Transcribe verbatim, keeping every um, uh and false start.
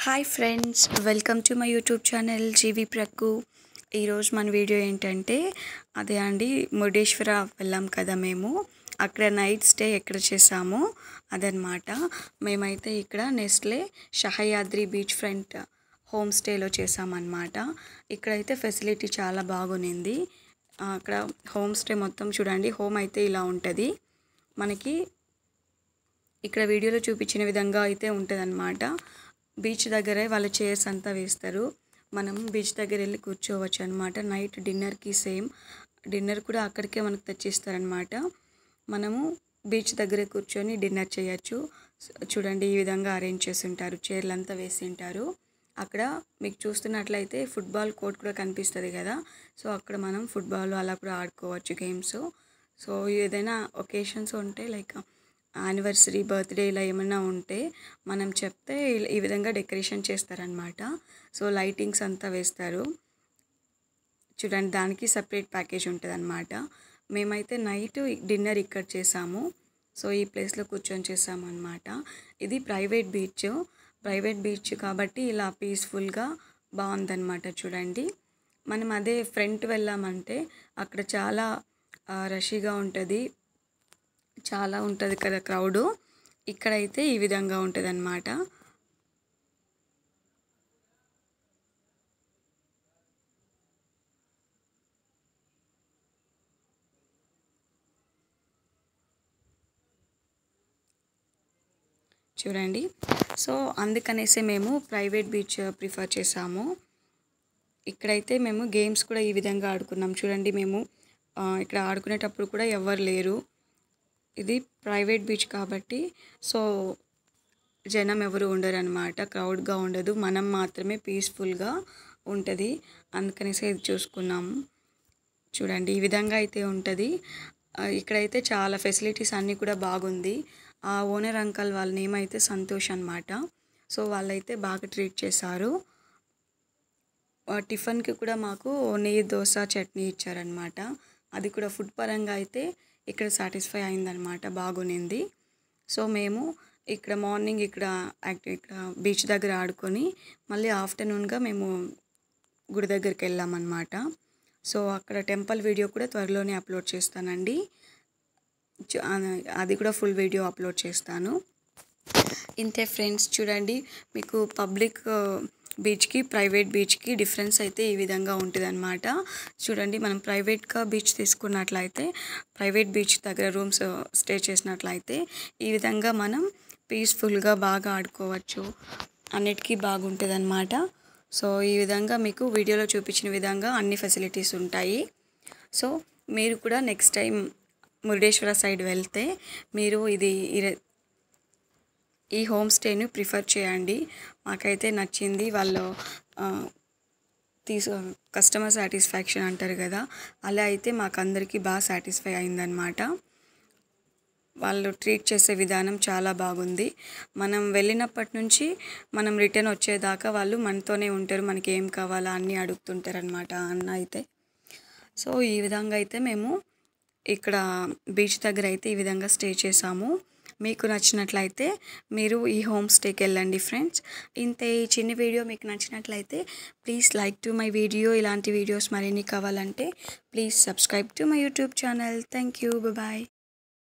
Hi friends, welcome to my YouTube channel జీవి ప్రక్కు. ఈరోజు మన వీడియో ఏంటంటే అదే అండి, మురుడేశ్వర వెళ్ళాం కదా మేము. అక్కడ నైట్ స్టే ఎక్కడ చేసామో అదనమాట. మేమైతే ఇక్కడ నెస్లే సహ్యాద్రి బీచ్ ఫ్రంట్ హోమ్ స్టేలో చేసామన్నమాట. ఇక్కడైతే ఫెసిలిటీ చాలా బాగునింది. అక్కడ హోమ్ స్టే మొత్తం చూడండి. హోమ్ అయితే ఇలా ఉంటుంది మనకి. ఇక్కడ వీడియోలో చూపించిన విధంగా అయితే ఉంటుందన్నమాట. బీచ్ దగ్గరే వాళ్ళు చైర్స్ అంతా వేస్తారు. మనం బీచ్ దగ్గర వెళ్ళి కూర్చోవచ్చు అనమాట. నైట్ డిన్నర్కి సేమ్ డిన్నర్ కూడా అక్కడికే మనకు తెచ్చిస్తారనమాట. మనము బీచ్ దగ్గరే కూర్చొని డిన్నర్ చేయొచ్చు. చూడండి, ఈ విధంగా అరేంజ్ చేసి ఉంటారు, చైర్లు అంతా వేసి ఉంటారు. అక్కడ మీకు చూస్తున్నట్లయితే ఫుట్బాల్ కోర్ట్ కూడా కనిపిస్తుంది కదా. సో అక్కడ మనం ఫుట్బాల్ అలా కూడా ఆడుకోవచ్చు గేమ్స్. సో ఏదైనా ఒకేషన్స్ ఉంటే లైక్ యానివర్సరీ, బర్త్డే ఇలా ఏమైనా ఉంటే మనం చెప్తే ఈ విధంగా డెకరేషన్ చేస్తారనమాట. సో లైటింగ్స్ అంతా వేస్తారు చూడండి. దానికి సపరేట్ ప్యాకేజ్ ఉంటుంది అనమాట. మేమైతే నైట్ డిన్నర్ ఇక్కడ చేసాము. సో ఈ ప్లేస్లో కూర్చొని చేసాము అనమాట. ఇది ప్రైవేట్ బీచ్ ప్రైవేట్ బీచ్ కాబట్టి ఇలా పీస్ఫుల్గా బాగుందన్నమాట. చూడండి, మనం అదే ఫ్రంట్ వెళ్ళామంటే అక్కడ చాలా రషీగా ఉంటుంది, చాలా ఉంటుంది కదా క్రౌడు. ఇక్కడైతే ఈ విధంగా ఉంటుంది అన్నమాట. చూడండి, సో అందుకనేసి మేము ప్రైవేట్ బీచ్ ప్రిఫర్ చేసాము. ఇక్కడైతే మేము గేమ్స్ కూడా ఈ విధంగా ఆడుకున్నాం. చూడండి, మేము ఇక్కడ ఆడుకునేటప్పుడు కూడా ఎవరు లేరు. ఇది ప్రైవేట్ బీచ్ కాబట్టి సో జనం ఎవరు ఉండరు అనమాట. క్రౌడ్గా ఉండదు, మనం మాత్రమే పీస్ఫుల్గా ఉంటుంది. అందుకనేసి ఇది చూసుకున్నాము. చూడండి, ఈ విధంగా అయితే ఉంటుంది. ఇక్కడైతే చాలా ఫెసిలిటీస్ అన్నీ కూడా బాగుంది. ఆ ఓనర్ అంకల్ వాళ్ళ నేమ్ అయితే సంతోష్ అనమాట. సో వాళ్ళైతే బాగా ట్రీట్ చేశారు. టిఫిన్కి కూడా మాకు నెయ్యి దోశ చట్నీ ఇచ్చారనమాట. అది కూడా ఫుడ్ పరంగా అయితే ఇక్కడ సాటిస్ఫై అయిందనమాట, బాగునింది. సో మేము ఇక్కడ మార్నింగ్ ఇక్కడ ఇక్కడ బీచ్ దగ్గర ఆడుకొని మళ్ళీ ఆఫ్టర్నూన్గా మేము గుడి దగ్గరికి వెళ్ళామన్నమాట. సో అక్కడ టెంపుల్ వీడియో కూడా త్వరలోనే అప్లోడ్ చేస్తానండి. అది కూడా ఫుల్ వీడియో అప్లోడ్ చేస్తాను. ఇంతే ఫ్రెండ్స్, చూడండి, మీకు పబ్లిక్ బీచ్కి ప్రైవేట్ బీచ్కి డిఫరెన్స్ అయితే ఈ విధంగా ఉంటుంది అనమాట. చూడండి, మనం ప్రైవేట్గా బీచ్ తీసుకున్నట్లయితే ప్రైవేట్ బీచ్ దగ్గర రూమ్స్ స్టే చేసినట్లయితే ఈ విధంగా మనం పీస్ఫుల్గా బాగా ఆడుకోవచ్చు, అన్నిటికీ బాగుంటుంది అనమాట. సో ఈ విధంగా మీకు వీడియోలో చూపించిన విధంగా అన్ని ఫెసిలిటీస్ ఉంటాయి. సో మీరు కూడా నెక్స్ట్ టైం మురుడేశ్వర సైడ్ వెళ్తే మీరు ఇది ఈ హోమ్ స్టేని ప్రిఫర్ చేయండి. మాకైతే నచ్చింది. వాళ్ళు తీసు కస్టమర్ సాటిస్ఫాక్షన్ అంటారు కదా, అలా అయితే మాకు అందరికీ బాగా సాటిస్ఫై అయిందనమాట. వాళ్ళు ట్రీట్ చేసే విధానం చాలా బాగుంది. మనం వెళ్ళినప్పటి నుంచి మనం రిటర్న్ వచ్చేదాకా వాళ్ళు మనతోనే ఉంటారు. మనకి ఏం కావాలా అన్నీ అడుగుతుంటారు అనమాట అన్న అయితే. సో ఈ విధంగా అయితే మేము ఇక్కడ బీచ్ దగ్గర అయితే ఈ విధంగా స్టే చేసాము. మీకు నచ్చినట్లయితే మీరు ఈ హోమ్ స్టేకి వెళ్ళండి ఫ్రెండ్స్. ఇంతే ఈ చిన్న వీడియో మీకు నచ్చినట్లయితే please like to my video. ఇలాంటి వీడియోస్ మరిన్ని కావాలంటే please subscribe to my YouTube channel. Thank you, bye.